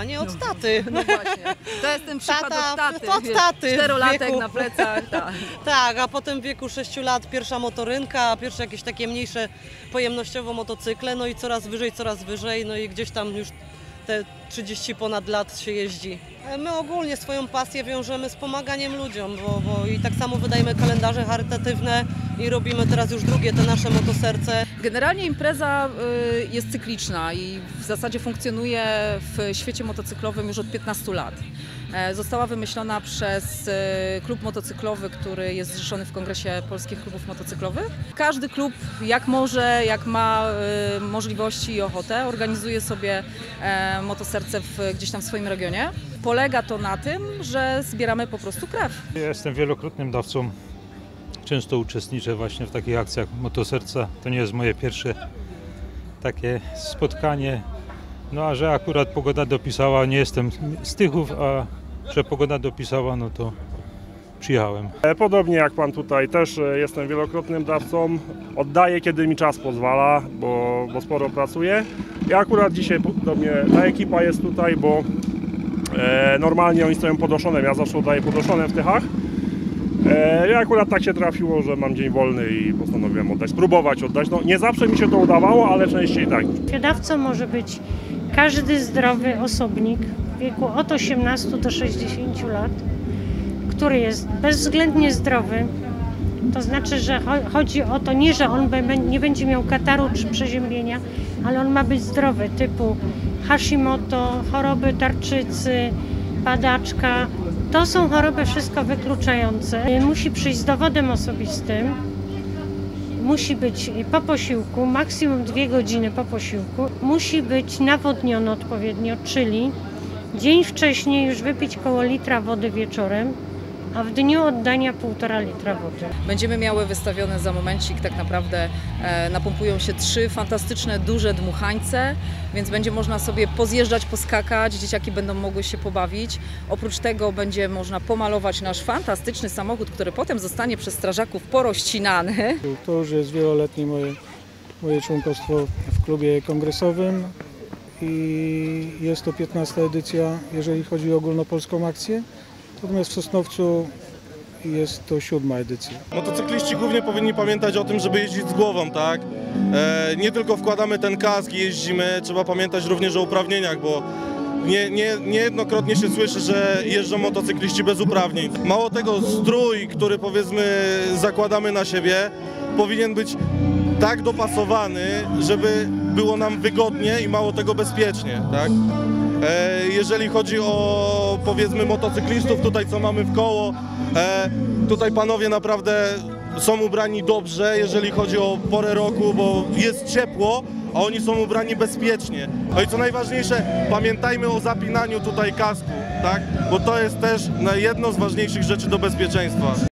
Panie, od taty. No właśnie, to jest ten przykład Tata, od taty. od taty. 4-latek na plecach, tak. Tak, a potem w wieku 6 lat pierwsza motorynka, pierwsze jakieś takie mniejsze pojemnościowo motocykle, no i coraz wyżej, no i gdzieś tam już te 30 ponad lat się jeździ. My ogólnie swoją pasję wiążemy z pomaganiem ludziom, bo i tak samo wydajemy kalendarze charytatywne i robimy teraz już drugie te nasze motoserce. Generalnie impreza jest cykliczna i w zasadzie funkcjonuje w świecie motocyklowym już od 15 lat. Została wymyślona przez klub motocyklowy, który jest zrzeszony w Kongresie Polskich Klubów Motocyklowych. Każdy klub jak może, jak ma możliwości i ochotę, organizuje sobie motoserce gdzieś tam w swoim regionie. Polega to na tym, że zbieramy po prostu krew. Ja jestem wielokrotnym dawcą. Często uczestniczę właśnie w takich akcjach Motoserca. To nie jest moje pierwsze takie spotkanie. No a że akurat pogoda dopisała, nie jestem z Tychów, a że pogoda dopisała, no to przyjechałem. Podobnie jak Pan tutaj, też jestem wielokrotnym dawcą. Oddaję, kiedy mi czas pozwala, bo sporo pracuję. I akurat dzisiaj do mnie ta ekipa jest tutaj, bo normalnie oni stoją pod Oszonem, ja zawsze oddaję pod Oszonem w Tychach. I akurat tak się trafiło, że mam dzień wolny i postanowiłem oddać, spróbować oddać. No, nie zawsze mi się to udawało, ale częściej tak. Dawcą może być każdy zdrowy osobnik w wieku od 18 do 60 lat, który jest bezwzględnie zdrowy. To znaczy, że chodzi o to nie, że on nie będzie miał kataru czy przeziębienia, ale on ma być zdrowy, typu Hashimoto, choroby tarczycy, padaczka. To są choroby wszystko wykluczające. Musi przyjść z dowodem osobistym, musi być po posiłku, maksimum 2 godziny po posiłku. Musi być nawodniony odpowiednio, czyli dzień wcześniej już wypić koło litra wody wieczorem, a w dniu oddania 1,5 litra wody. Będziemy miały wystawione za momencik, tak naprawdę napompują się 3 fantastyczne, duże dmuchańce, więc będzie można sobie pozjeżdżać, poskakać, dzieciaki będą mogły się pobawić. Oprócz tego będzie można pomalować nasz fantastyczny samochód, który potem zostanie przez strażaków porościnany. To już jest wieloletnie moje członkostwo w klubie kongresowym i jest to 15. edycja, jeżeli chodzi o ogólnopolską akcję. Natomiast w Sosnowcu jest to 7. edycja. Motocykliści głównie powinni pamiętać o tym, żeby jeździć z głową, tak? Nie tylko wkładamy ten kask i jeździmy, trzeba pamiętać również o uprawnieniach, bo niejednokrotnie się słyszy, że jeżdżą motocykliści bez uprawnień. Mało tego, strój, który powiedzmy zakładamy na siebie, powinien być tak dopasowany, żeby było nam wygodnie i mało tego bezpiecznie, tak? Jeżeli chodzi o powiedzmy motocyklistów tutaj co mamy w koło, tutaj panowie naprawdę są ubrani dobrze, jeżeli chodzi o porę roku, bo jest ciepło, a oni są ubrani bezpiecznie. No i co najważniejsze, pamiętajmy o zapinaniu tutaj kasku, tak? Bo to jest też jedno z ważniejszych rzeczy do bezpieczeństwa.